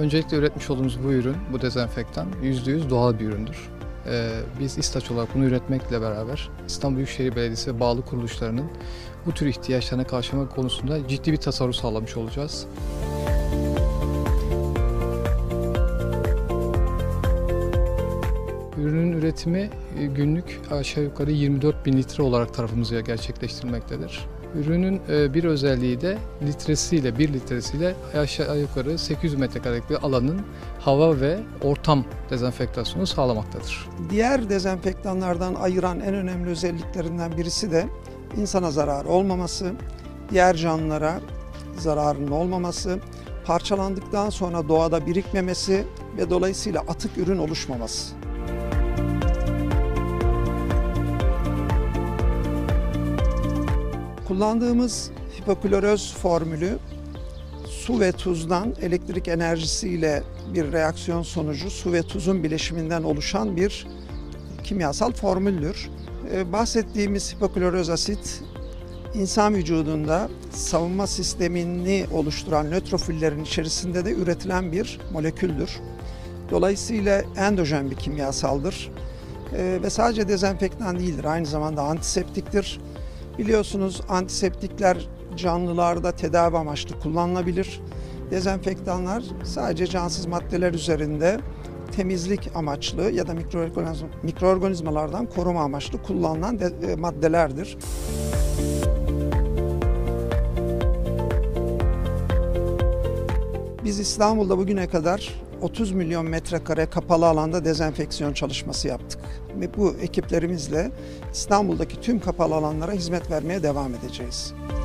Öncelikle üretmiş olduğumuz bu ürün, bu dezenfektan %100 doğal bir üründür. Biz İSTAÇ olarak bunu üretmekle beraber İstanbul Büyükşehir Belediyesi ve bağlı kuruluşlarının bu tür ihtiyaçlarına karşılamak konusunda ciddi bir tasarruf sağlamış olacağız. Ürünün üretimi günlük aşağı yukarı 24 bin litre olarak tarafımızca gerçekleştirilmektedir. Ürünün bir özelliği de bir litresiyle aşağı yukarı 800 metrekarelik bir alanın hava ve ortam dezenfektasyonu sağlamaktadır. Diğer dezenfektanlardan ayıran en önemli özelliklerinden birisi de insana zarar olmaması, diğer canlılara zararının olmaması, parçalandıktan sonra doğada birikmemesi ve dolayısıyla atık ürün oluşmaması. Kullandığımız hipokloröz formülü su ve tuzdan elektrik enerjisiyle bir reaksiyon sonucu su ve tuzun bileşiminden oluşan bir kimyasal formüldür. Bahsettiğimiz hipokloröz asit insan vücudunda savunma sistemini oluşturan nötrofillerin içerisinde de üretilen bir moleküldür. Dolayısıyla endojen bir kimyasaldır ve sadece dezenfektan değildir, aynı zamanda antiseptiktir. Biliyorsunuz antiseptikler canlılarda tedavi amaçlı kullanılabilir. Dezenfektanlar sadece cansız maddeler üzerinde temizlik amaçlı ya da mikroorganizmalardan koruma amaçlı kullanılan maddelerdir. Biz İstanbul'da bugüne kadar 30 milyon metrekare kapalı alanda dezenfeksiyon çalışması yaptık. Ve bu ekiplerimizle İstanbul'daki tüm kapalı alanlara hizmet vermeye devam edeceğiz.